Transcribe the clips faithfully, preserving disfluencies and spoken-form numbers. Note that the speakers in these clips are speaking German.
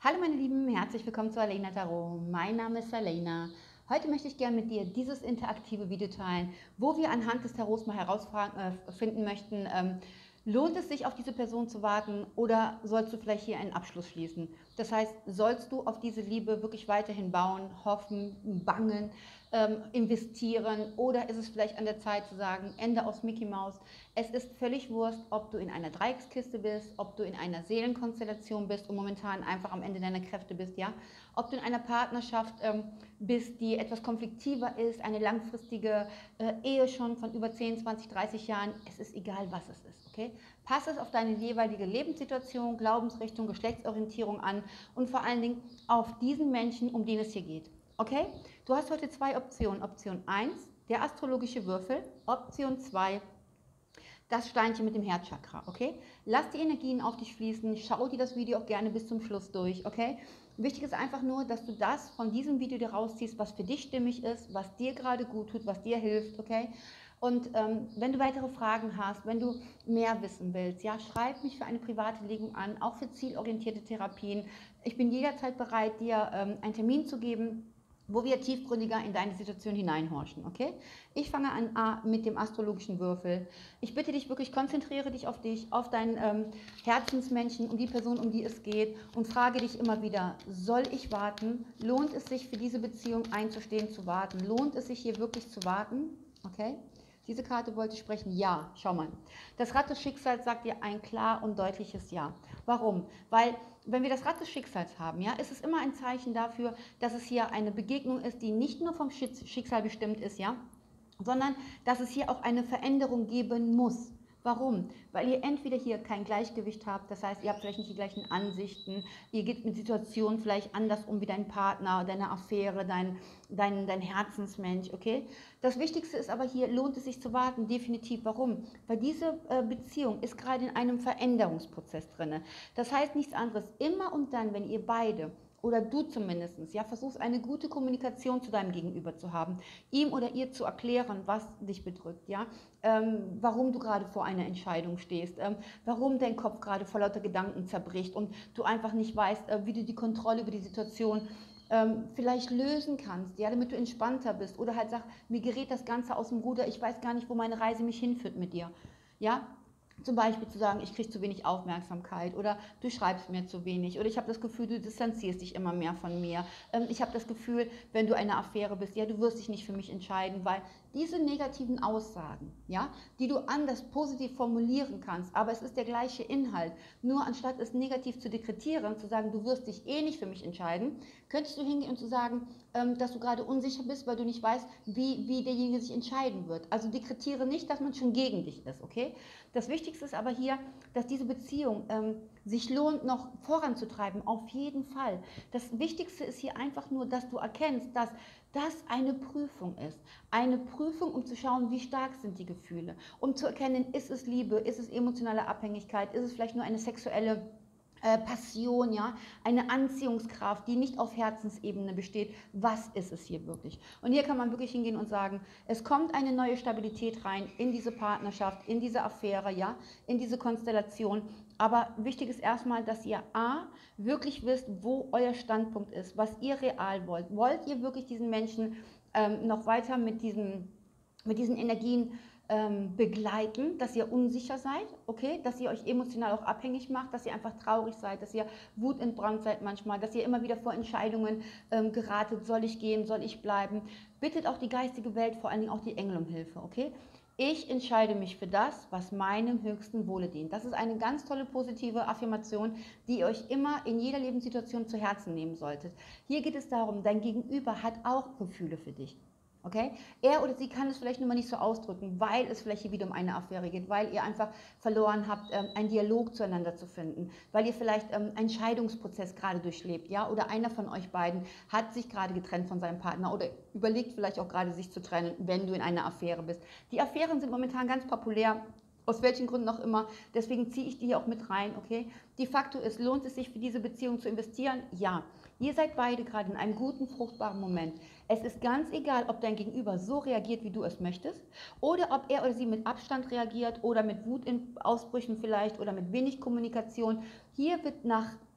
Hallo meine Lieben, herzlich willkommen zu Alena Tarot. Mein Name ist Alena. Heute möchte ich gerne mit dir dieses interaktive Video teilen, wo wir anhand des Tarots mal herausfinden möchten, ähm, lohnt es sich auf diese Person zu warten oder sollst du vielleicht hier einen Abschluss schließen? Das heißt, sollst du auf diese Liebe wirklich weiterhin bauen, hoffen, bangen, ähm, investieren oder ist es vielleicht an der Zeit zu sagen, Ende aus Mickey Mouse? Es ist völlig Wurst, ob du in einer Dreieckskiste bist, ob du in einer Seelenkonstellation bist und momentan einfach am Ende deiner Kräfte bist, ja? Ob du in einer Partnerschaft ähm, bist, die etwas konfliktiver ist, eine langfristige äh, Ehe schon von über zehn, zwanzig, dreißig Jahren, es ist egal, was es ist, okay? Pass es auf deine jeweilige Lebenssituation, Glaubensrichtung, Geschlechtsorientierung an und vor allen Dingen auf diesen Menschen, um den es hier geht, okay? Du hast heute zwei Optionen. Option eins, der astrologische Würfel. Option zwei, das Steinchen mit dem Herzchakra, okay? Lass die Energien auf dich fließen, schau dir das Video auch gerne bis zum Schluss durch, okay? Wichtig ist einfach nur, dass du das von diesem Video dir rausziehst, was für dich stimmig ist, was dir gerade gut tut, was dir hilft, okay? Und ähm, wenn du weitere Fragen hast, wenn du mehr wissen willst, ja, schreib mich für eine private Legung an, auch für zielorientierte Therapien. Ich bin jederzeit bereit, dir ähm, einen Termin zu geben, wo wir tiefgründiger in deine Situation hineinhorchen, okay? Ich fange an A, mit dem astrologischen Würfel. Ich bitte dich wirklich, konzentriere dich auf dich, auf deinen ähm, Herzensmenschen, um die Person, um die es geht und frage dich immer wieder, soll ich warten? Lohnt es sich für diese Beziehung einzustehen, zu warten? Lohnt es sich hier wirklich zu warten? Okay? Diese Karte wollte sprechen, ja, schau mal. Das Rad des Schicksals sagt dir ein klar und deutliches Ja. Warum? Weil, wenn wir das Rad des Schicksals haben, ja, ist es immer ein Zeichen dafür, dass es hier eine Begegnung ist, die nicht nur vom Schicksal bestimmt ist, ja, sondern dass es hier auch eine Veränderung geben muss. Warum? Weil ihr entweder hier kein Gleichgewicht habt, das heißt, ihr habt vielleicht nicht die gleichen Ansichten, ihr geht mit Situationen vielleicht anders um wie dein Partner, deine Affäre, dein, dein, dein Herzensmensch, okay? Das Wichtigste ist aber hier, lohnt es sich zu warten, definitiv. Warum? Weil diese äh, Beziehung ist gerade in einem Veränderungsprozess drin. Das heißt nichts anderes, immer und dann, wenn ihr beide oder du zumindest, ja, versuchst eine gute Kommunikation zu deinem Gegenüber zu haben, ihm oder ihr zu erklären, was dich bedrückt, ja, ähm, warum du gerade vor einer Entscheidung stehst, ähm, warum dein Kopf gerade vor lauter Gedanken zerbricht und du einfach nicht weißt, äh, wie du die Kontrolle über die Situation ähm, vielleicht lösen kannst, ja, damit du entspannter bist oder halt sagst, mir gerät das Ganze aus dem Ruder, ich weiß gar nicht, wo meine Reise mich hinführt mit dir, ja. Zum Beispiel zu sagen, ich kriege zu wenig Aufmerksamkeit oder du schreibst mir zu wenig oder ich habe das Gefühl, du distanzierst dich immer mehr von mir. Ähm, ich habe das Gefühl, wenn du eine Affäre bist, ja, du wirst dich nicht für mich entscheiden, weil diese negativen Aussagen, ja, die du anders positiv formulieren kannst, aber es ist der gleiche Inhalt, nur anstatt es negativ zu dekretieren, zu sagen, du wirst dich eh nicht für mich entscheiden, könntest du hingehen und zu sagen, ähm, dass du gerade unsicher bist, weil du nicht weißt, wie, wie derjenige sich entscheiden wird. Also dekretiere nicht, dass man schon gegen dich ist, okay? Das Wichtigste ist aber hier, dass diese Beziehung ähm, sich lohnt, noch voranzutreiben, auf jeden Fall. Das Wichtigste ist hier einfach nur, dass du erkennst, dass das eine Prüfung ist. Eine Prüfung, um zu schauen, wie stark sind die Gefühle. Um zu erkennen, ist es Liebe, ist es emotionale Abhängigkeit, ist es vielleicht nur eine sexuelle äh, Passion, ja, eine Anziehungskraft, die nicht auf Herzensebene besteht. Was ist es hier wirklich? Und hier kann man wirklich hingehen und sagen, es kommt eine neue Stabilität rein in diese Partnerschaft, in diese Affäre, ja, in diese Konstellation. Aber wichtig ist erstmal, dass ihr A, wirklich wisst, wo euer Standpunkt ist, was ihr real wollt. Wollt ihr wirklich diesen Menschen ähm, noch weiter mit diesen, mit diesen Energien ähm, begleiten, dass ihr unsicher seid, okay, dass ihr euch emotional auch abhängig macht, dass ihr einfach traurig seid, dass ihr wutentbrannt seid manchmal, dass ihr immer wieder vor Entscheidungen ähm, geratet, soll ich gehen, soll ich bleiben. Bittet auch die geistige Welt, vor allen Dingen auch die Engel um Hilfe, okay? Ich entscheide mich für das, was meinem höchsten Wohle dient. Das ist eine ganz tolle positive Affirmation, die ihr euch immer in jeder Lebenssituation zu Herzen nehmen solltet. Hier geht es darum, dein Gegenüber hat auch Gefühle für dich. Okay? Er oder sie kann es vielleicht nur mal nicht so ausdrücken, weil es vielleicht hier wieder um eine Affäre geht, weil ihr einfach verloren habt, ähm, einen Dialog zueinander zu finden, weil ihr vielleicht ähm, einen Scheidungsprozess gerade durchlebt, ja, oder einer von euch beiden hat sich gerade getrennt von seinem Partner oder überlegt vielleicht auch gerade sich zu trennen, wenn du in einer Affäre bist. Die Affären sind momentan ganz populär. Aus welchen Gründen auch immer. Deswegen ziehe ich die hier auch mit rein, okay? De facto ist, lohnt es sich für diese Beziehung zu investieren? Ja. Ihr seid beide gerade in einem guten, fruchtbaren Moment. Es ist ganz egal, ob dein Gegenüber so reagiert, wie du es möchtest, oder ob er oder sie mit Abstand reagiert oder mit Wutausbrüchen vielleicht oder mit wenig Kommunikation. Hier wird nach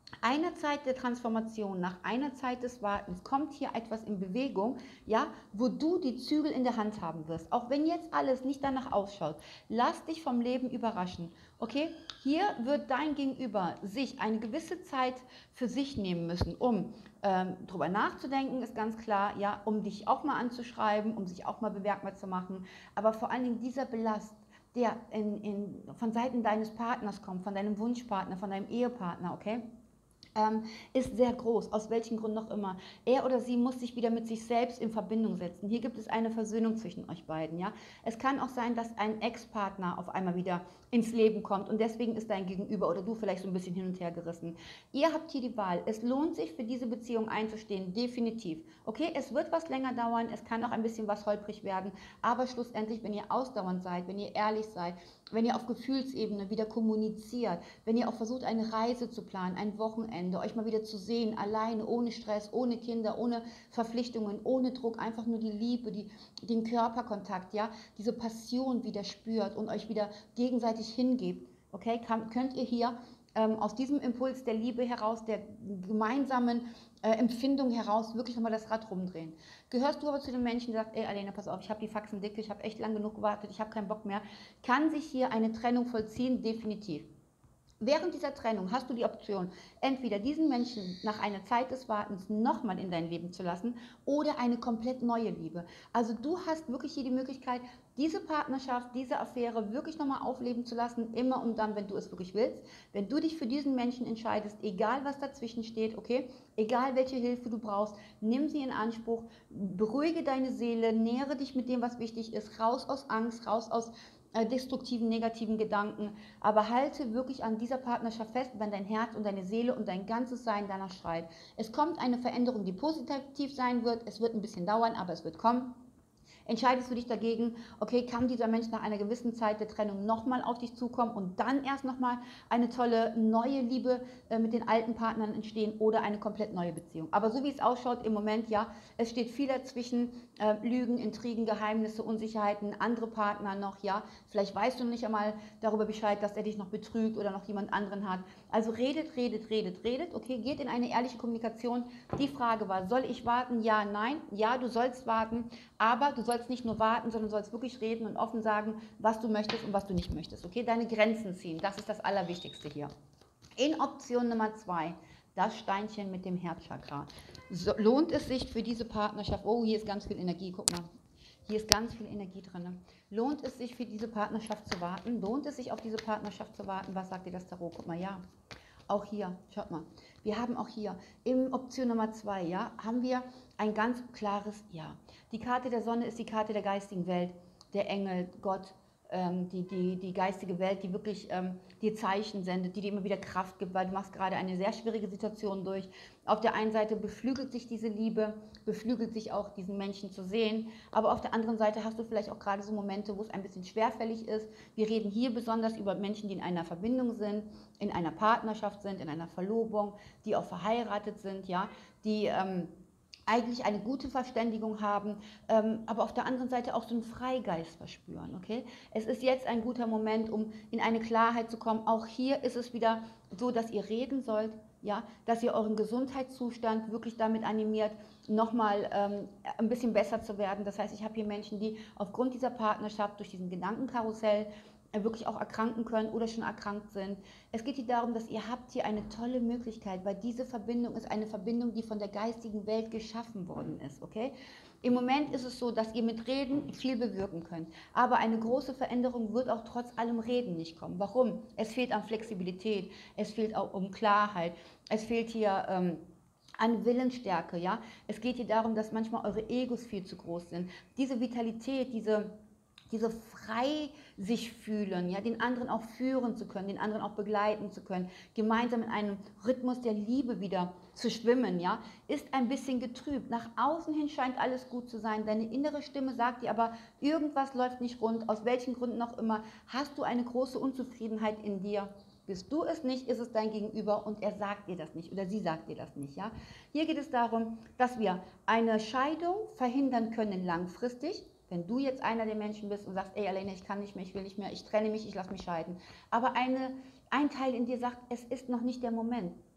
einer Zeit der Transformation, nach einer Zeit des Wartens, kommt hier etwas in Bewegung, ja, wo du die Zügel in der Hand haben wirst. Auch wenn jetzt alles nicht danach ausschaut, lass dich vom Leben überraschen, okay? Hier wird dein Gegenüber sich eine gewisse Zeit für sich nehmen müssen, um ähm, drüber nachzudenken, ist ganz klar, ja, um dich auch mal anzuschreiben, um sich auch mal bemerkbar zu machen, aber vor allen Dingen dieser Belast, der in, in, von Seiten deines Partners kommt, von deinem Wunschpartner, von deinem Ehepartner, okay? Ähm, ist sehr groß, aus welchem Grund noch immer. Er oder sie muss sich wieder mit sich selbst in Verbindung setzen. Hier gibt es eine Versöhnung zwischen euch beiden. Ja? Es kann auch sein, dass ein Ex-Partner auf einmal wieder ins Leben kommt und deswegen ist dein Gegenüber oder du vielleicht so ein bisschen hin und her gerissen. Ihr habt hier die Wahl. Es lohnt sich, für diese Beziehung einzustehen, definitiv. Okay, es wird was länger dauern, es kann auch ein bisschen was holprig werden, aber schlussendlich, wenn ihr ausdauernd seid, wenn ihr ehrlich seid, wenn ihr auf Gefühlsebene wieder kommuniziert, wenn ihr auch versucht, eine Reise zu planen, ein Wochenende, euch mal wieder zu sehen, alleine, ohne Stress, ohne Kinder, ohne Verpflichtungen, ohne Druck, einfach nur die Liebe, die, den Körperkontakt, ja, diese Passion wieder spürt und euch wieder gegenseitig hingebt, okay, kann, könnt ihr hier ähm, aus diesem Impuls der Liebe heraus, der gemeinsamen äh, Empfindung heraus wirklich nochmal das Rad rumdrehen. Gehörst du aber zu den Menschen, die sagt, ey Alena, pass auf, ich habe die Faxen dicke, ich habe echt lang genug gewartet, ich habe keinen Bock mehr, kann sich hier eine Trennung vollziehen? Definitiv. Während dieser Trennung hast du die Option, entweder diesen Menschen nach einer Zeit des Wartens nochmal in dein Leben zu lassen oder eine komplett neue Liebe. Also du hast wirklich hier die Möglichkeit, diese Partnerschaft, diese Affäre wirklich nochmal aufleben zu lassen, immer und dann, wenn du es wirklich willst. Wenn du dich für diesen Menschen entscheidest, egal was dazwischen steht, okay, egal welche Hilfe du brauchst, nimm sie in Anspruch, beruhige deine Seele, nähere dich mit dem, was wichtig ist, raus aus Angst, raus aus destruktiven, negativen Gedanken, aber halte wirklich an dieser Partnerschaft fest, wenn dein Herz und deine Seele und dein ganzes Sein danach schreit. Es kommt eine Veränderung, die positiv sein wird, es wird ein bisschen dauern, aber es wird kommen. Entscheidest du dich dagegen, okay, kann dieser Mensch nach einer gewissen Zeit der Trennung nochmal auf dich zukommen und dann erst nochmal eine tolle neue Liebe äh, mit den alten Partnern entstehen oder eine komplett neue Beziehung. Aber so wie es ausschaut im Moment, ja, es steht viel dazwischen, äh, Lügen, Intrigen, Geheimnisse, Unsicherheiten, andere Partner noch, ja, vielleicht weißt du nicht einmal darüber Bescheid, dass er dich noch betrügt oder noch jemand anderen hat. Also redet, redet, redet, redet, okay, geht in eine ehrliche Kommunikation. Die Frage war, soll ich warten? Ja, nein, ja, du sollst warten, aber du sollst nicht nur warten, sondern sollst wirklich reden und offen sagen, was du möchtest und was du nicht möchtest. Okay, deine Grenzen ziehen, das ist das Allerwichtigste hier. In Option Nummer zwei, das Steinchen mit dem Herzchakra. So, lohnt es sich für diese Partnerschaft, oh, hier ist ganz viel Energie, guck mal, hier ist ganz viel Energie drin. Lohnt es sich für diese Partnerschaft zu warten? Lohnt es sich auf diese Partnerschaft zu warten? Was sagt dir das Tarot? Guck mal, ja. Auch hier, schaut mal, wir haben auch hier in Option Nummer zwei, ja, haben wir ein ganz klares Ja. Die Karte der Sonne ist die Karte der geistigen Welt, der Engel, Gott, ähm, die, die, die geistige Welt, die wirklich ähm, dir Zeichen sendet, die dir immer wieder Kraft gibt, weil du machst gerade eine sehr schwierige Situation durch. Auf der einen Seite beflügelt sich diese Liebe, beflügelt sich auch, diesen Menschen zu sehen, aber auf der anderen Seite hast du vielleicht auch gerade so Momente, wo es ein bisschen schwerfällig ist. Wir reden hier besonders über Menschen, die in einer Verbindung sind, in einer Partnerschaft sind, in einer Verlobung, die auch verheiratet sind, ja, die ähm, eigentlich eine gute Verständigung haben, ähm, aber auf der anderen Seite auch so einen Freigeist verspüren, okay? Es ist jetzt ein guter Moment, um in eine Klarheit zu kommen. Auch hier ist es wieder so, dass ihr reden sollt, ja, dass ihr euren Gesundheitszustand wirklich damit animiert, nochmal ähm, ein bisschen besser zu werden. Das heißt, ich habe hier Menschen, die aufgrund dieser Partnerschaft, durch diesen Gedankenkarussell, wirklich auch erkranken können oder schon erkrankt sind. Es geht hier darum, dass ihr habt hier eine tolle Möglichkeit, weil diese Verbindung ist eine Verbindung, die von der geistigen Welt geschaffen worden ist, okay? Im Moment ist es so, dass ihr mit Reden viel bewirken könnt, aber eine große Veränderung wird auch trotz allem Reden nicht kommen. Warum? Es fehlt an Flexibilität, es fehlt auch um Klarheit, es fehlt hier ähm, an Willensstärke, ja? Es geht hier darum, dass manchmal eure Egos viel zu groß sind. Diese Vitalität, diese diese frei sich fühlen, ja, den anderen auch führen zu können, den anderen auch begleiten zu können, gemeinsam in einem Rhythmus der Liebe wieder zu schwimmen, ja, ist ein bisschen getrübt. Nach außen hin scheint alles gut zu sein, deine innere Stimme sagt dir aber, irgendwas läuft nicht rund, aus welchen Gründen auch immer, hast du eine große Unzufriedenheit in dir. Bist du es nicht, ist es dein Gegenüber und er sagt dir das nicht oder sie sagt dir das nicht. Ja? Hier geht es darum, dass wir eine Scheidung verhindern können langfristig. Wenn du jetzt einer der Menschen bist und sagst, ey Alena, ich kann nicht mehr, ich will nicht mehr, ich trenne mich, ich lasse mich scheiden. Aber eine, ein Teil in dir sagt, es ist noch nicht der Moment.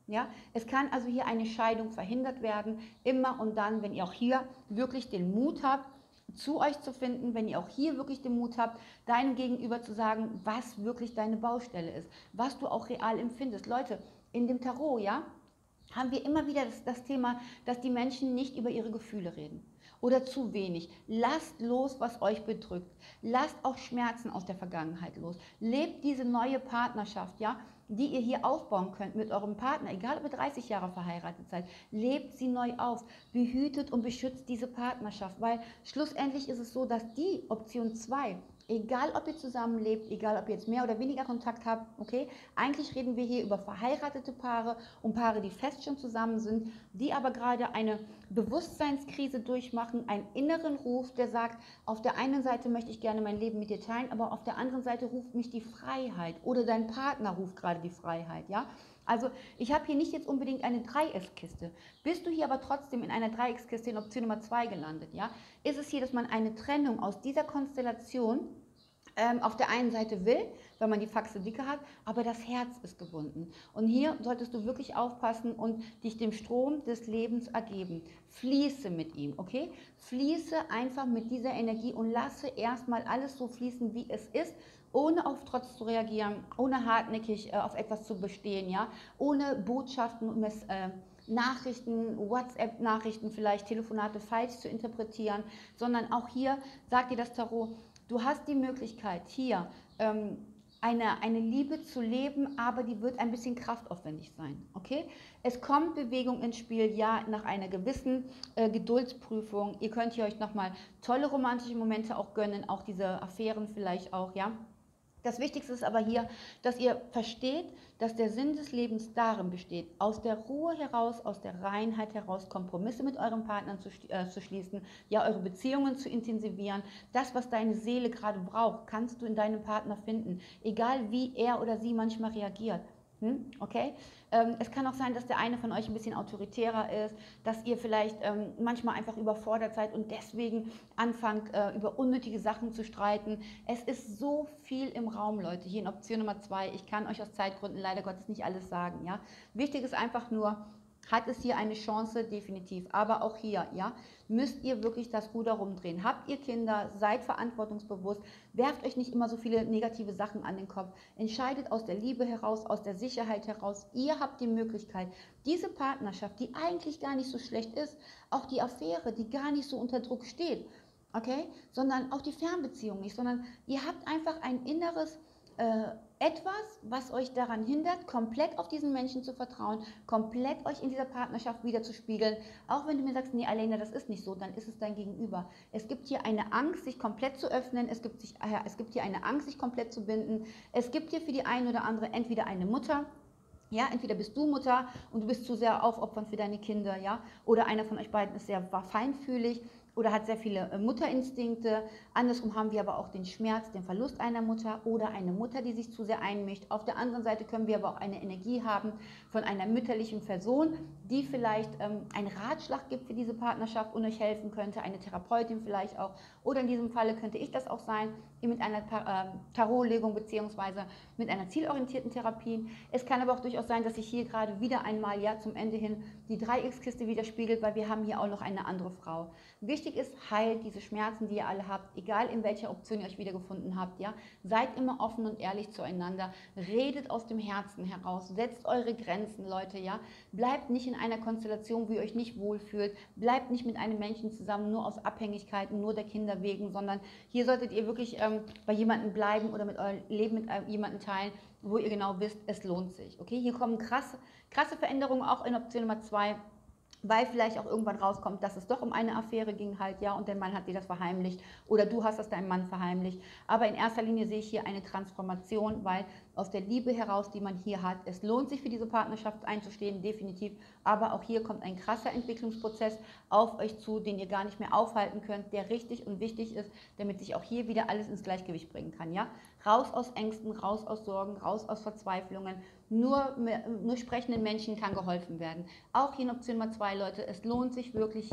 Ja, es kann also hier eine Scheidung verhindert werden, immer und dann, wenn ihr auch hier wirklich den Mut habt, zu euch zu finden, wenn ihr auch hier wirklich den Mut habt, deinem Gegenüber zu sagen, was wirklich deine Baustelle ist, was du auch real empfindest. Leute, in dem Tarot, ja, haben wir immer wieder das, das Thema, dass die Menschen nicht über ihre Gefühle reden oder zu wenig. Lasst los, was euch bedrückt. Lasst auch Schmerzen aus der Vergangenheit los. Lebt diese neue Partnerschaft, ja, die ihr hier aufbauen könnt mit eurem Partner, egal ob ihr dreißig Jahre verheiratet seid. Lebt sie neu auf. Behütet und beschützt diese Partnerschaft, weil schlussendlich ist es so, dass die Option zwei, egal ob ihr zusammenlebt, egal ob ihr jetzt mehr oder weniger Kontakt habt, okay, eigentlich reden wir hier über verheiratete Paare und Paare, die fest schon zusammen sind, die aber gerade eine Bewusstseinskrise durchmachen, einen inneren Ruf, der sagt, auf der einen Seite möchte ich gerne mein Leben mit dir teilen, aber auf der anderen Seite ruft mich die Freiheit oder dein Partner ruft gerade die Freiheit, ja. Also ich habe hier nicht jetzt unbedingt eine Dreieckskiste. Bist du hier aber trotzdem in einer Dreieckskiste in Option Nummer zwei gelandet, ja, ist es hier, dass man eine Trennung aus dieser Konstellation ähm, auf der einen Seite will, weil man die Faxe dicke hat, aber das Herz ist gebunden. Und hier solltest du wirklich aufpassen und dich dem Strom des Lebens ergeben. Fließe mit ihm, okay? Fließe einfach mit dieser Energie und lasse erstmal alles so fließen, wie es ist, ohne auf Trotz zu reagieren, ohne hartnäckig äh, auf etwas zu bestehen, ja, ohne Botschaften und Mess, äh, Nachrichten, WhatsApp-Nachrichten, vielleicht Telefonate falsch zu interpretieren, sondern auch hier sagt dir das Tarot, du hast die Möglichkeit, hier ähm, eine, eine Liebe zu leben, aber die wird ein bisschen kraftaufwendig sein, okay? Es kommt Bewegung ins Spiel, ja, nach einer gewissen äh, Geduldsprüfung. Ihr könnt hier euch nochmal tolle romantische Momente auch gönnen, auch diese Affären vielleicht auch, ja? Das Wichtigste ist aber hier, dass ihr versteht, dass der Sinn des Lebens darin besteht, aus der Ruhe heraus, aus der Reinheit heraus Kompromisse mit euren Partnern zu, äh, zu schließen, ja, eure Beziehungen zu intensivieren. Das, was deine Seele gerade braucht, kannst du in deinem Partner finden, egal wie er oder sie manchmal reagiert. Hm? Okay? Ähm, es kann auch sein, dass der eine von euch ein bisschen autoritärer ist, dass ihr vielleicht ähm, manchmal einfach überfordert seid und deswegen anfangt, äh, über unnötige Sachen zu streiten. Es ist so viel im Raum, Leute, hier in Option Nummer zwei. Ich kann euch aus Zeitgründen leider Gottes nicht alles sagen. Ja? Wichtig ist einfach nur, hat es hier eine Chance? Definitiv. Aber auch hier, ja, müsst ihr wirklich das Ruder rumdrehen. Habt ihr Kinder, seid verantwortungsbewusst, werft euch nicht immer so viele negative Sachen an den Kopf. Entscheidet aus der Liebe heraus, aus der Sicherheit heraus. Ihr habt die Möglichkeit, diese Partnerschaft, die eigentlich gar nicht so schlecht ist, auch die Affäre, die gar nicht so unter Druck steht, okay, sondern auch die Fernbeziehung nicht, sondern ihr habt einfach ein inneres äh, etwas, was euch daran hindert, komplett auf diesen Menschen zu vertrauen, komplett euch in dieser Partnerschaft wiederzuspiegeln. Auch wenn du mir sagst, nee, Alena, das ist nicht so, dann ist es dein Gegenüber. Es gibt hier eine Angst, sich komplett zu öffnen. Es gibt, sich, äh, es gibt hier eine Angst, sich komplett zu binden. Es gibt hier für die eine oder andere entweder eine Mutter, ja, entweder bist du Mutter und du bist zu sehr aufopfernd für deine Kinder, ja, oder einer von euch beiden ist sehr feinfühlig oder hat sehr viele äh, Mutterinstinkte. Andersrum haben wir aber auch den Schmerz, den Verlust einer Mutter oder eine Mutter, die sich zu sehr einmischt. Auf der anderen Seite können wir aber auch eine Energie haben von einer mütterlichen Person, die vielleicht ähm, einen Ratschlag gibt für diese Partnerschaft und euch helfen könnte, eine Therapeutin vielleicht auch. Oder in diesem Falle könnte ich das auch sein, mit einer Tar äh, Tarotlegung bzw. mit einer zielorientierten Therapie. Es kann aber auch durchaus sein, dass sich hier gerade wieder einmal, ja, zum Ende hin die Dreieckskiste widerspiegelt, weil wir haben hier auch noch eine andere Frau. Wichtig ist, heilt diese Schmerzen, die ihr alle habt, egal in welcher Option ihr euch wiedergefunden habt, ja. Seid immer offen und ehrlich zueinander, redet aus dem Herzen heraus, setzt eure Grenzen, Leute, ja. Bleibt nicht in einer Konstellation, wo ihr euch nicht wohlfühlt, bleibt nicht mit einem Menschen zusammen, nur aus Abhängigkeiten, nur der Kinder wegen, sondern hier solltet ihr wirklich ähm, bei jemandem bleiben oder mit eurem Leben mit äh, jemandem teilen, wo ihr genau wisst, es lohnt sich, okay. Hier kommen krasse, krasse Veränderungen auch in Option Nummer zwei, weil vielleicht auch irgendwann rauskommt, dass es doch um eine Affäre ging halt, ja, und der Mann hat dir das verheimlicht oder du hast das deinem Mann verheimlicht. Aber in erster Linie sehe ich hier eine Transformation, weil aus der Liebe heraus, die man hier hat, es lohnt sich für diese Partnerschaft einzustehen, definitiv, aber auch hier kommt ein krasser Entwicklungsprozess auf euch zu, den ihr gar nicht mehr aufhalten könnt, der richtig und wichtig ist, damit sich auch hier wieder alles ins Gleichgewicht bringen kann, ja. Raus aus Ängsten, raus aus Sorgen, raus aus Verzweiflungen. Nur, nur sprechenden Menschen kann geholfen werden. Auch hier in Option Nummer zwei, Leute, es lohnt sich wirklich hier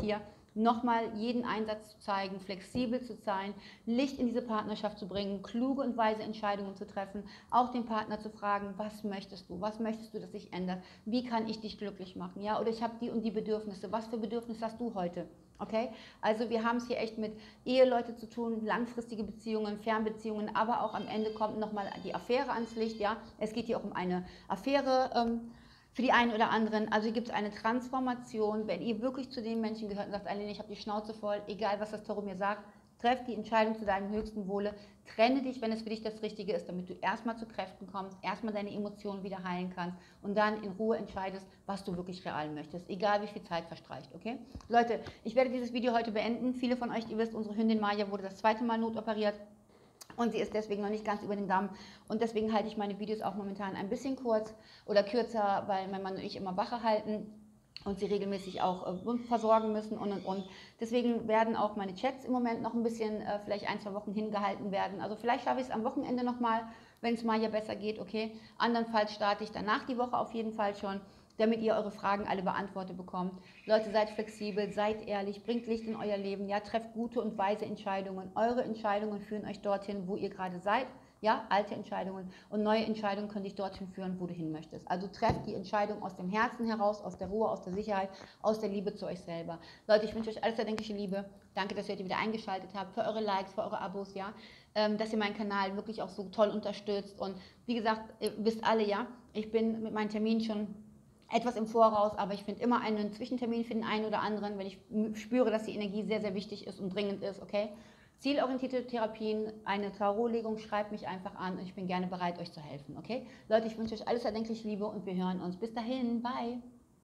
nochmal jeden Einsatz zu zeigen, flexibel zu sein, Licht in diese Partnerschaft zu bringen, kluge und weise Entscheidungen zu treffen, auch den Partner zu fragen, was möchtest du, was möchtest du, dass sich ändert, wie kann ich dich glücklich machen, ja, oder ich habe die und die Bedürfnisse, was für Bedürfnisse hast du heute? Okay, also wir haben es hier echt mit Eheleute zu tun, langfristige Beziehungen, Fernbeziehungen, aber auch am Ende kommt nochmal die Affäre ans Licht, ja. Es geht hier auch um eine Affäre ähm, für die einen oder anderen. Also hier gibt es eine Transformation, wenn ihr wirklich zu den Menschen gehört und sagt, Aline, ich habe die Schnauze voll, egal was das Tarot mir sagt, treff die Entscheidung zu deinem höchsten Wohle, trenne dich, wenn es für dich das Richtige ist, damit du erstmal zu Kräften kommst, erstmal deine Emotionen wieder heilen kannst und dann in Ruhe entscheidest, was du wirklich real möchtest, egal wie viel Zeit verstreicht, okay? Leute, ich werde dieses Video heute beenden. Viele von euch, ihr wisst, unsere Hündin Maya wurde das zweite Mal notoperiert. Und sie ist deswegen noch nicht ganz über den Damm. Und deswegen halte ich meine Videos auch momentan ein bisschen kurz oder kürzer, weil mein Mann und ich immer Wache halten und sie regelmäßig auch äh, versorgen müssen und und und. Deswegen werden auch meine Chats im Moment noch ein bisschen, äh, vielleicht ein, zwei Wochen hingehalten werden. Also vielleicht schaffe ich es am Wochenende nochmal, wenn es mal ja besser geht, okay. Andernfalls starte ich danach die Woche auf jeden Fall schon, damit ihr eure Fragen alle beantwortet bekommt. Leute, seid flexibel, seid ehrlich, bringt Licht in euer Leben, ja, trefft gute und weise Entscheidungen. Eure Entscheidungen führen euch dorthin, wo ihr gerade seid. Ja, alte Entscheidungen und neue Entscheidungen können dich dorthin führen, wo du hin möchtest. Also trefft die Entscheidung aus dem Herzen heraus, aus der Ruhe, aus der Sicherheit, aus der Liebe zu euch selber. Leute, ich wünsche euch alles erdenkliche Liebe. Danke, dass ihr heute wieder eingeschaltet habt, für eure Likes, für eure Abos, ja, ähm, dass ihr meinen Kanal wirklich auch so toll unterstützt. Und wie gesagt, ihr wisst alle, ja, ich bin mit meinen Terminen schon etwas im Voraus, aber ich finde immer einen Zwischentermin für den einen oder anderen, wenn ich spüre, dass die Energie sehr, sehr wichtig ist und dringend ist, okay? Zielorientierte Therapien, eine Tarotlegung, schreibt mich einfach an und ich bin gerne bereit, euch zu helfen, okay? Leute, ich wünsche euch alles erdenklich Liebe und wir hören uns. Bis dahin, bye!